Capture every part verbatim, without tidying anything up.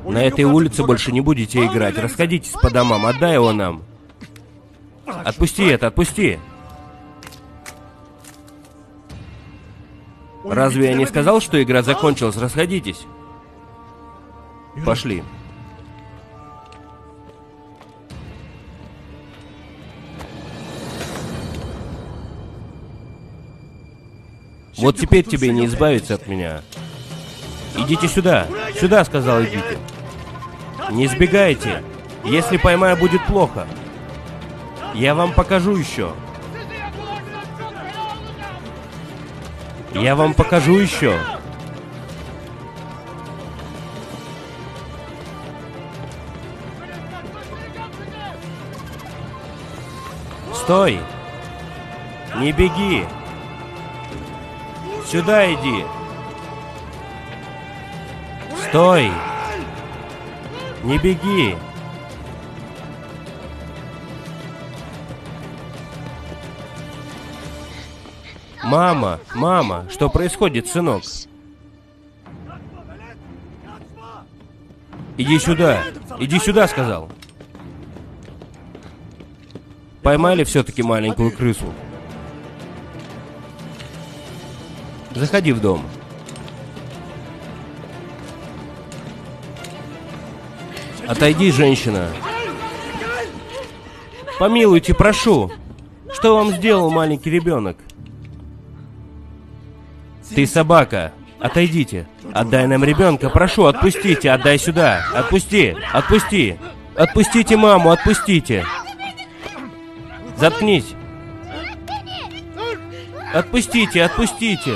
На этой улице больше не будете играть. Расходитесь по домам, отдай его нам. Отпусти это, отпусти. Разве я не сказал, что игра закончилась? Расходитесь. Пошли. Вот теперь тебе не избавиться от меня. Идите сюда. Сюда, сказал, идите. Не сбегайте. Если поймаю, будет плохо. Я вам покажу еще. Я вам покажу еще. Стой! Не беги! Сюда иди! Стой! Не беги! Мама, мама, что происходит, сынок? Иди сюда, иди сюда, сказал. Поймали все-таки маленькую крысу. Заходи в дом. Отойди, женщина. Помилуйте, прошу. Что вам сделал маленький ребенок? Ты собака. Отойдите. Отдай нам ребенка. Прошу, отпустите. Отдай сюда. Отпусти. Отпусти. Отпустите маму. Отпустите. Заткнись. Отпустите. Отпустите.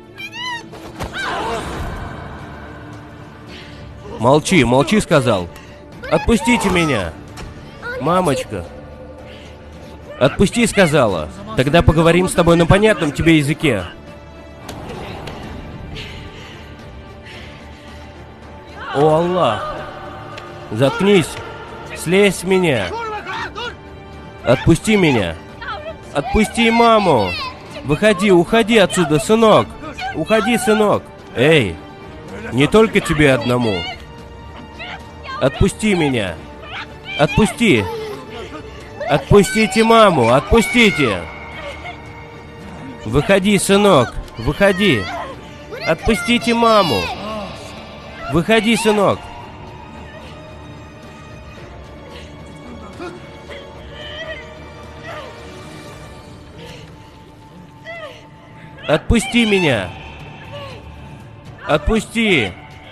Молчи. Молчи, сказал. Отпустите меня. Мамочка. Отпусти, сказала. Тогда поговорим с тобой на понятном тебе языке. О, Аллах! Заткнись! Слезь с меня! Отпусти меня! Отпусти маму! Выходи, уходи отсюда, сынок! Уходи, сынок! Эй! Не только тебе одному! Отпусти меня! Отпусти! Отпустите маму! Отпустите! Выходи, сынок! Выходи! Отпустите маму! Выходи, сынок! Отпусти меня! Отпусти!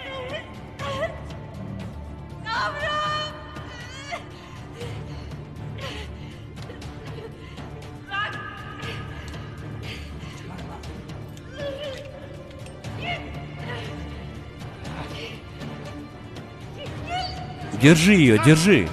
Держи ее, держи!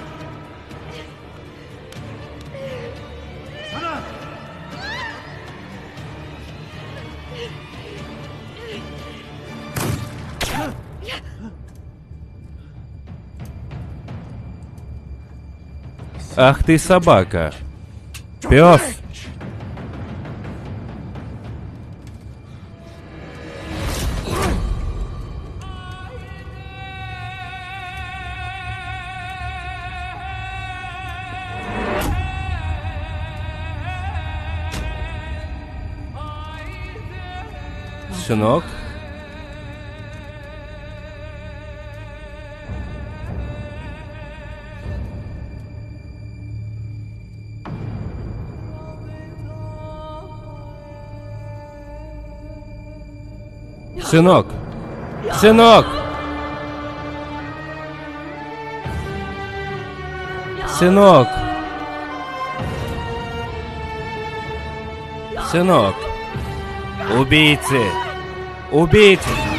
Ах ты собака! Пес! Сынок? Сынок! Сынок! Сынок! Сынок! Убийцы! Убийцы!